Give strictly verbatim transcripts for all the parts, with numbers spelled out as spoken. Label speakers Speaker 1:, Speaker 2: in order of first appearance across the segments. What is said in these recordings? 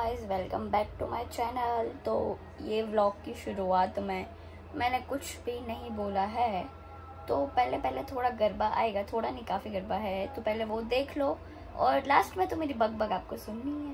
Speaker 1: Guys, welcome back to my channel. तो ये vlog की शुरुआत में मैंने कुछ भी नहीं बोला है, तो पहले पहले थोड़ा गरबा आएगा, थोड़ा नहीं काफ़ी गरबा है, तो पहले वो देख लो और लास्ट में तो मेरी बक बक आपको सुननी है।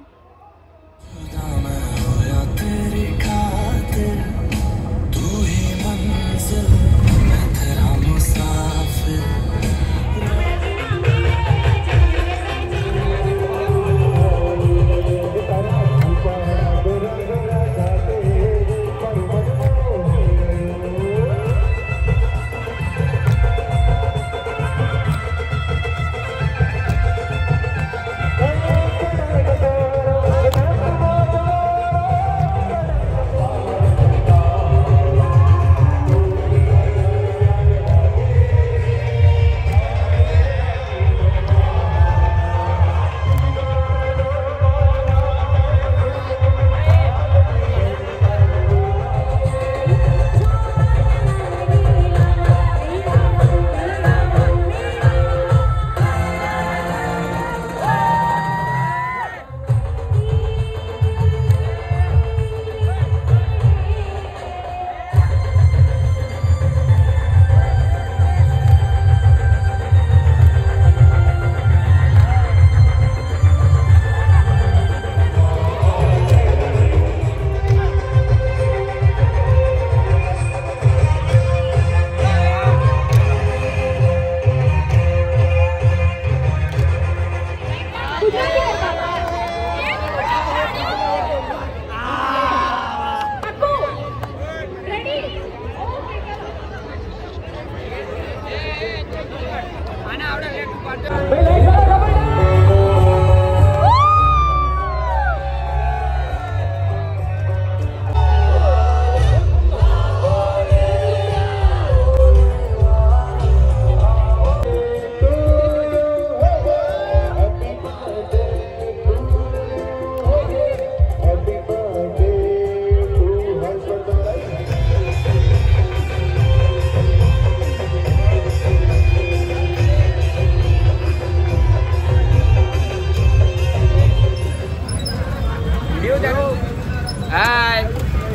Speaker 2: Hai.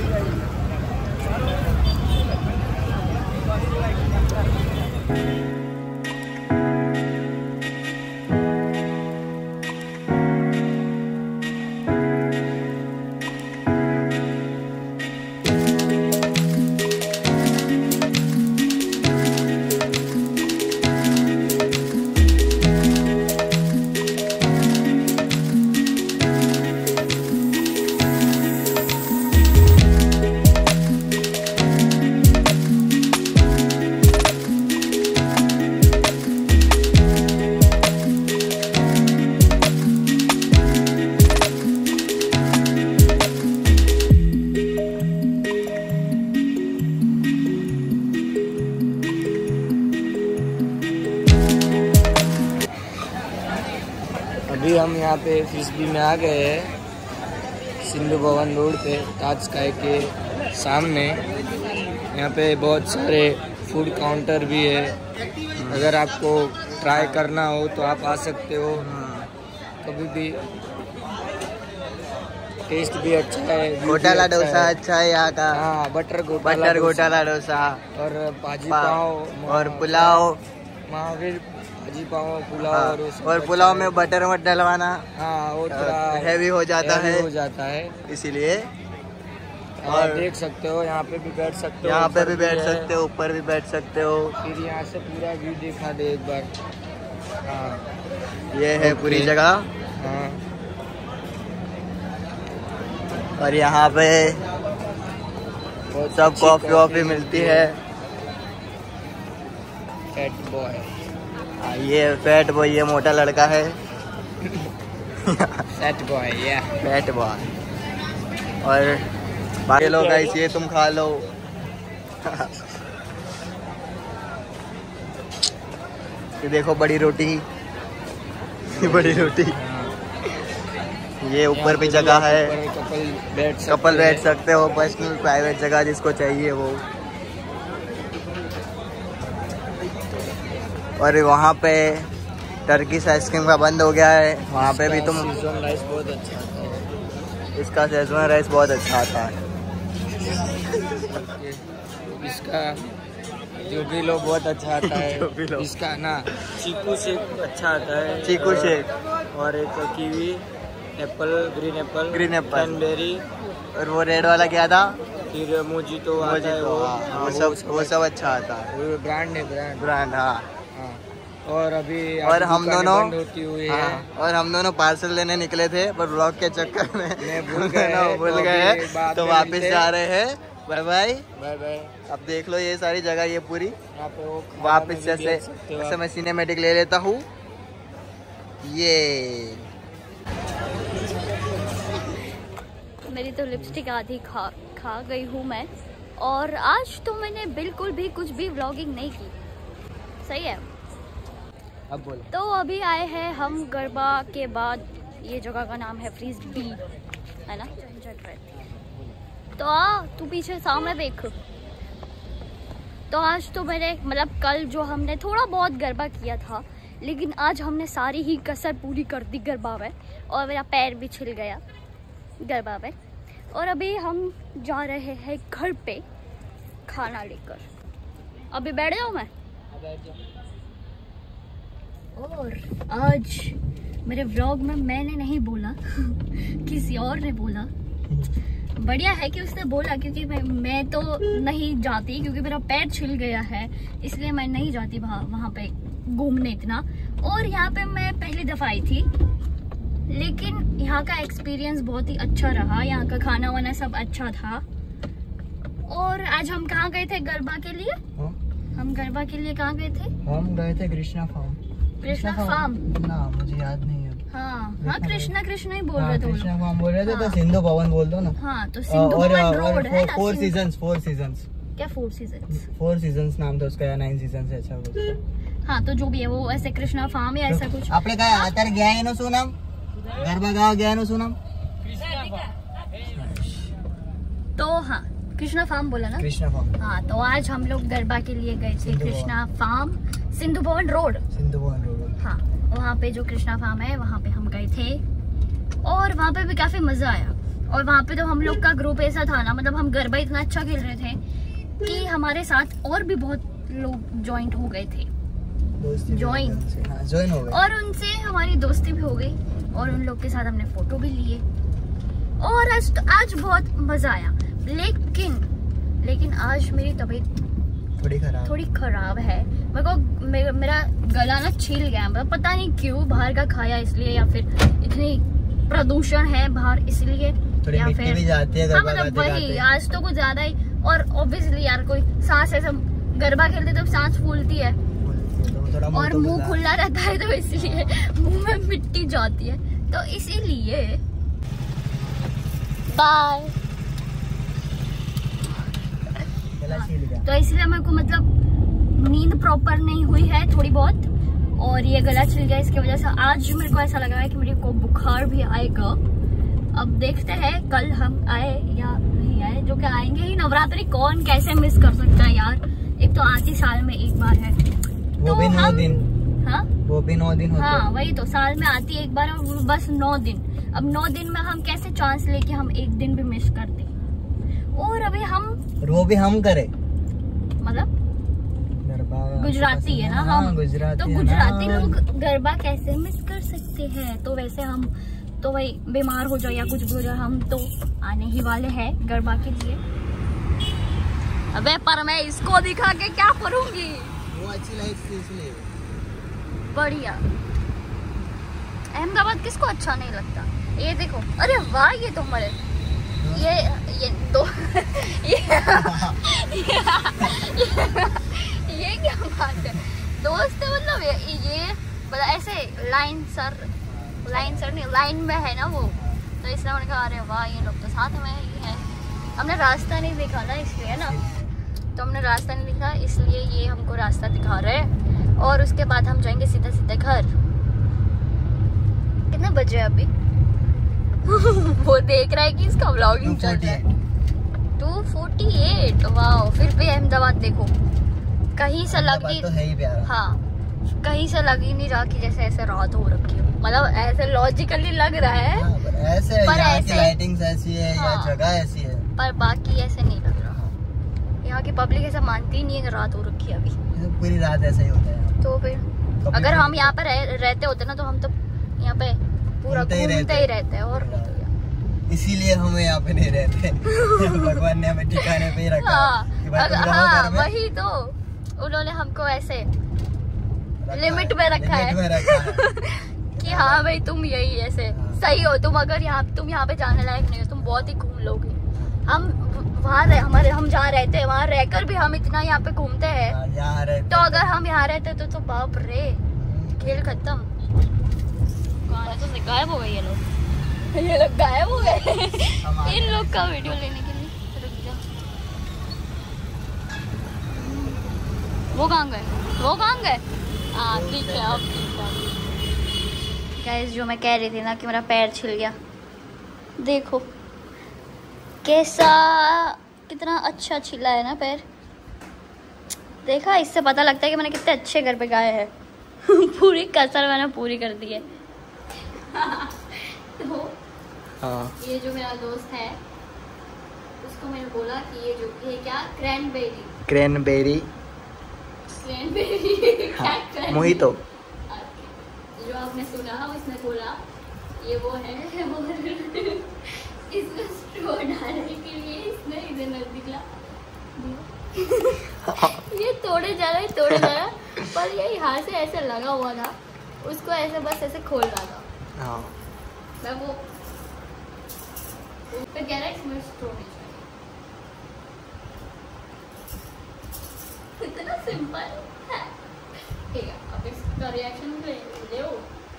Speaker 2: अभी हम यहाँ पे फिशबी में आ गए हैं, सिंधु भवन रोड पे ताज स्काई के सामने। यहाँ पे बहुत सारे फूड काउंटर भी है, अगर आपको ट्राई करना हो तो आप आ सकते हो कभी भी। टेस्ट भी अच्छा है,
Speaker 3: घोटाला डोसा अच्छा है यहाँ का।
Speaker 2: हाँ, बटर
Speaker 3: बटर घोटाला डोसा
Speaker 2: और भाजी पाव
Speaker 3: और पुलाव,
Speaker 2: महावीर भाजी पाव पुलाव।
Speaker 3: हाँ,
Speaker 2: और,
Speaker 3: और पुलाव में बटर मत डलवाना।
Speaker 2: हाँ, वो थोड़ा
Speaker 3: हैवी हो जाता है
Speaker 2: हो जाता है
Speaker 3: इसीलिए।
Speaker 2: और देख सकते हो यहाँ पे भी बैठ सकते हो,
Speaker 3: यहाँ पे भी बैठ सकते हो, ऊपर भी बैठ सकते हो।
Speaker 2: फिर यहाँ से पूरा व्यू दिखा दे एक बार। हाँ,
Speaker 3: ये है पूरी जगह।
Speaker 2: हाँ,
Speaker 3: और यहाँ पे सब कॉफी वॉफी मिलती है।
Speaker 2: फैट बॉय,
Speaker 3: ये फैट बॉय, ये मोटा लड़का है।
Speaker 2: फैट बॉय, या
Speaker 3: फैट बॉय। और बाकी लोग गाइस, ये तुम खा लो। ये देखो बड़ी रोटी, बड़ी रोटी। ये ऊपर भी जगह है,
Speaker 2: कपल बैठ
Speaker 3: कपल बैठ सकते हो, पर्सनल प्राइवेट जगह जिसको चाहिए वो। और वहाँ पे टर्किश आइसक्रीम का बंद हो गया है, वहाँ पे भी तुम
Speaker 2: बहुत अच्छा है।
Speaker 3: इसका शेजवान राइस बहुत अच्छा आता है।
Speaker 2: इसका जो भी लो बहुत अच्छा आता है।
Speaker 3: जो भी लो।
Speaker 2: इसका ना चीकू शेक अच्छा आता है।
Speaker 3: चीकू शेक
Speaker 2: और एक kiwi, apple, green apple,
Speaker 3: green apple,
Speaker 2: cranberry,
Speaker 3: और वो रेड वाला क्या था?
Speaker 2: फिर मोजितो आता है वो,
Speaker 3: हाँ,
Speaker 2: हाँ,
Speaker 3: वो सब वो सब अच्छा आता है।
Speaker 2: वो ब्रांड है ब्रांड
Speaker 3: ब्रांड हाँ।
Speaker 2: हाँ। और अभी
Speaker 3: और हम दोनों
Speaker 2: बंद होती हुई है।
Speaker 3: हाँ, और हम दोनों पार्सल लेने निकले थे पर व्लॉग के चक्कर में
Speaker 2: मैं भूल गया
Speaker 3: भूल
Speaker 2: तो
Speaker 3: गए
Speaker 2: अभी बाद
Speaker 3: तो
Speaker 2: में
Speaker 3: वापस
Speaker 2: मिलते
Speaker 3: जा रहे हैं। Bye bye
Speaker 2: bye bye.
Speaker 3: अब देख लो ये सारी जगह ये पूरी
Speaker 2: यहाँ पे वो खाना में
Speaker 3: वापस
Speaker 2: भी
Speaker 3: जैसे
Speaker 2: देख सकते हो आप।
Speaker 3: जैसे मैं सिनेमैटिक ले लेता हूँ ये।
Speaker 1: मेरी तो लिपस्टिक आधी खा खा गई हूँ मैं। और आज तो मैंने बिल्कुल भी कुछ भी व्लॉगिंग नहीं की। सही है।
Speaker 2: अब बोलो।
Speaker 1: तो अभी आए हैं हम गरबा के बाद। ये जगह का नाम है फ्रीज बी, है ना? तो आ तू पीछे सामने देख। तो आज तो मेरे मतलब कल जो हमने थोड़ा बहुत गरबा किया था, लेकिन आज हमने सारी ही कसर पूरी कर दी गरबा में। और मेरा पैर भी छिल गया गरबा में। और अभी हम जा रहे हैं घर पे खाना लेकर। अभी बैठ जाऊँ मैं? और आज मेरे व्लॉग में मैंने नहीं बोला किसी और ने बोला। बढ़िया है कि उसने बोला, क्योंकि मैं मैं तो नहीं जाती, क्योंकि मेरा पैर छिल गया है, इसलिए मैं नहीं जाती वहाँ वहाँ पे घूमने इतना। और यहाँ पे मैं पहली दफ़ा आई थी, लेकिन यहाँ का एक्सपीरियंस बहुत ही अच्छा रहा। यहाँ का खाना वाना सब अच्छा था। और आज हम कहाँ गए थे गरबा के लिए?
Speaker 3: हाँ?
Speaker 1: हम गरबा के लिए कहाँ गए थे?
Speaker 3: हम गए थे कृष्णा फार्म।
Speaker 1: कृष्णा फार्म
Speaker 3: ना मुझे याद नहीं है।
Speaker 1: हाँ हाँ कृष्णा कृष्णा ही बोल रहे थे।
Speaker 3: कृष्णा फार्म बोल रहे थे।
Speaker 1: हाँ।
Speaker 3: तो सिंधु भवन बोल दो ना।
Speaker 1: हाँ तो सिंधु भवन रोड है ना।
Speaker 3: फोर सीजन्स फोर सीजन्स
Speaker 1: क्या फोर सीजन्स?
Speaker 3: फोर सीजन्स नाम था उसका या नाइन सीजन्स है अच्छा कुछ।
Speaker 1: हाँ तो जो भी है वो ऐसे कृष्णा फार्म या ऐसा कुछ।
Speaker 3: आपने कहा आतर गया है ना सोनम? गरबा गाँव गया है ना सोनम?
Speaker 1: तो हाँ कृष्णा फार्म बोला ना?
Speaker 3: कृष्णा फार्म।
Speaker 1: हाँ तो आज हम लोग गरबा के लिए गए थे Krishna farm, Sindhu Bhavan road.
Speaker 3: Sindhu Bhavan road.
Speaker 1: हाँ वहाँ पे जो कृष्णा फार्म है वहाँ पे हम गए थे। और वहाँ पे भी काफी मजा आया। और वहाँ पे तो हम लोग का ग्रुप ऐसा था ना, मतलब हम गरबा इतना अच्छा खेल रहे थे कि हमारे साथ और भी बहुत लोग ज्वाइंट हो गए थे। ज्वाइन
Speaker 3: ज्वाइन हो गए।
Speaker 1: और उनसे हमारी दोस्ती भी हो गई। और उन लोग के साथ हमने फोटो भी लिए। और आज तो आज बहुत मजा आया। लेकिन लेकिन आज मेरी तबीयत
Speaker 3: थोड़ी खराब
Speaker 1: थोड़ी खराब है। मेरे को मे, मेरा गला ना छिल गया। मतलब पता नहीं क्यों, बाहर का खाया इसलिए या फिर इतनी प्रदूषण है बाहर इसलिए, या फिर
Speaker 3: भी जाती है।
Speaker 1: हाँ मतलब वही आज तो कुछ ज्यादा ही। और ऑब्वियसली यार कोई सांस ऐसा गरबा खेलते तो सांस फूलती है और मुंह खुला रहता है, तो इसलिए मुंह में मिट्टी जाती है, तो इसीलिए बाय। तो इसलिए मेरे को मतलब नींद प्रॉपर नहीं हुई है थोड़ी बहुत, और ये गला छिल गया इसकी वजह से आज मेरे को ऐसा लग रहा है कि मेरे को बुखार भी आएगा। अब देखते हैं कल हम आए या नहीं आए, जो कि आएंगे ही। नवरात्रि कौन कैसे मिस कर सकता है यार, एक तो आती साल में एक बार है।
Speaker 3: वो
Speaker 1: तो
Speaker 3: भी नौ
Speaker 1: हम
Speaker 3: दिन।
Speaker 1: हाँ
Speaker 3: वो भी नौ दिन होते।
Speaker 1: हाँ वही तो, साल में आती है एक बार और बस नौ दिन। अब नौ दिन में हम कैसे चांस लेके हम एक दिन भी मिस कर दे। और अभी हम
Speaker 3: वो भी हम करे
Speaker 1: मतलब गुजराती है ना हम,
Speaker 3: हाँ, गुजराती
Speaker 1: तो गुजराती लोग गरबा कैसे मिस कर सकते हैं। तो वैसे हम तो वही बीमार हो जाए या कुछ भी हो जाए, हम तो आने ही वाले हैं गरबा के लिए। अबे पर मैं इसको दिखा के क्या करूंगी?
Speaker 3: वो अच्छी लाइफ थी इसलिए।
Speaker 1: बढ़िया। अहमदाबाद किसको अच्छा नहीं लगता? ये देखो, अरे वाह ये तो हमारे ये ये दो ये, ये, ये क्या बात है दोस्त, मतलब ये, ये मतलब ऐसे लाइन सर लाइन सर नहीं लाइन में है ना वो, तो इसलिए मैंने कहा अरे वाह ये लोग तो साथ में ही है। हमने रास्ता नहीं देखा ना इसलिए ना, तो हमने रास्ता नहीं दिखा इसलिए ये हमको रास्ता दिखा रहे हैं। और उसके बाद हम जाएंगे सीधा सीधा घर। कितने बजे अभी? वो देख रहा है कि इसका व्लॉगिंग चल रहा है। Two forty eight. वाह, फिर भी अहमदाबाद देखो कहीं से लगती
Speaker 3: तो है ही प्यारा।
Speaker 1: हाँ कहीं से लग ही नहीं रहा कि जैसे ऐसे रात हो रखी हो, मतलब ऐसे लॉजिकली लग रहा है।
Speaker 3: हाँ, पर ऐसे
Speaker 1: पर
Speaker 3: यहाँ
Speaker 1: ऐसे,
Speaker 3: की लाइटिंग्स ऐसी है
Speaker 1: हाँ,
Speaker 3: या जगह ऐसी है,
Speaker 1: पर बाकी ऐसे नहीं लग रहा। यहाँ की पब्लिक ऐसा मानती ही नहीं है कि रात हो रखी है अभी,
Speaker 3: तो पूरी रात ऐसा ही होता है।
Speaker 1: तो फिर अगर हम यहाँ पर रह, रहते होते ना तो हम तो यहाँ पे पूरा घूमते ही रहते हैं। और
Speaker 3: इसीलिए हम यहाँ पे नहीं रहते। भगवान ने हमें ठिकाने पे ही रखा।
Speaker 1: हाँ,
Speaker 3: कि भाई तुम रहो
Speaker 1: हाँ
Speaker 3: घर में।
Speaker 1: वही तो, उन्होंने हमको ऐसे लिमिट में रखा है,
Speaker 3: लिमिट में रखा है।
Speaker 1: कि हाँ भाई तुम यही ऐसे सही हो, तुम अगर यहाँ तुम यहाँ पे जाने लायक नहीं हो, तुम बहुत ही घूम लोगे। हम वहाँ रह, हमारे हम जहाँ रहते हैं वहाँ रहकर भी हम इतना यहाँ पे घूमते हैं,
Speaker 3: यहाँ रहते
Speaker 1: तो अगर हम यहाँ रहते तो, तो बाप रे खेल खत्म। गाना तो गायब हो गए ये लोग, ये लोग गायब हो गए इन लोग का वीडियो लेने के लिए। रुक जा, वो कहाँ गए, वो कहाँ गए? हाँ ठीक है, अब ठीक है। गाइस जो मैं कह रही थी ना कि मेरा पैर छिल गया, देखो कैसा, कितना अच्छा छिला है ना पैर। देखा, इससे पता लगता है कि मैंने कितने अच्छे घर पे गाए हैं। पूरी कसर मैंने पूरी कर दी है। तो
Speaker 3: हाँ।
Speaker 1: ये जो मेरा दोस्त है उसको मैंने बोला कि ये जो ये क्या क्रैनबेरी
Speaker 3: क्रैनबेरी
Speaker 1: क्रैनबेरी क्या क्रैनबेरी?
Speaker 3: मोहितो।
Speaker 1: जो आपने सुना उसने बोला ये वो है और इसमें स्ट्रॉ डालने के लिए इसने इधर नजदीक ला ये तोड़े जा रहा है तोड़े जा रहा पर ये यहाँ से ऐसे लगा हुआ था, उसको ऐसे बस ऐसे खोल रहा था।
Speaker 3: हाँ।
Speaker 1: मैं वो ऊपर कह रहा है इसमें स्ट्रॉ नहीं चाहिए। इतना सिंपल है। ठीक है, अब इसका रिएक्शन ले लो।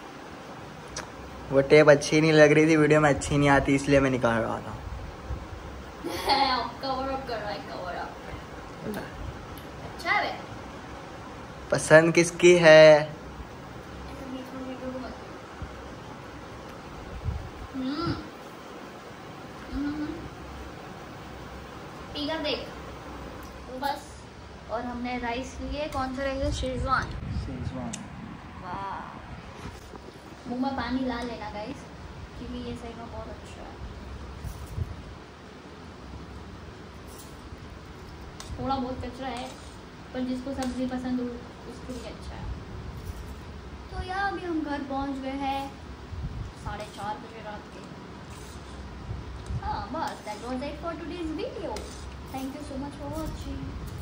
Speaker 3: वो टेप अच्छी नहीं लग रही थी, वीडियो में अच्छी नहीं आती, इसलिए मैं निकाल रहा था।
Speaker 1: कवर अप कर रहा है, कवर अप। अच्छा है।
Speaker 3: पसंद किसकी है?
Speaker 1: हम्म हम्म पीगा देख बस। और हमने राइस लिए, कौन सा राइस है? शेजवान। वाह, मुंह में पानी ला लेना गाइस, क्योंकि ये सही में बहुत अच्छा है। थोड़ा बहुत कचरा है, पर जिसको सब्जी पसंद हो उसके लिए अच्छा है। तो यार अभी हम घर पहुंच गए हैं साढ़े चार बजे रात के। हाँ बस, that was it for today's video. Thank you so much for watching.